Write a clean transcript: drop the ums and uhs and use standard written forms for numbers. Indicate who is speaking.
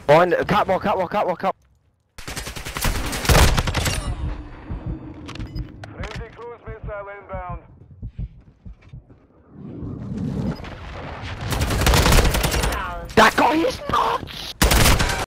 Speaker 1: One, catwalk, catwalk, catwalk, catwalk.
Speaker 2: Friendly cruise missile inbound.
Speaker 1: That guy is not!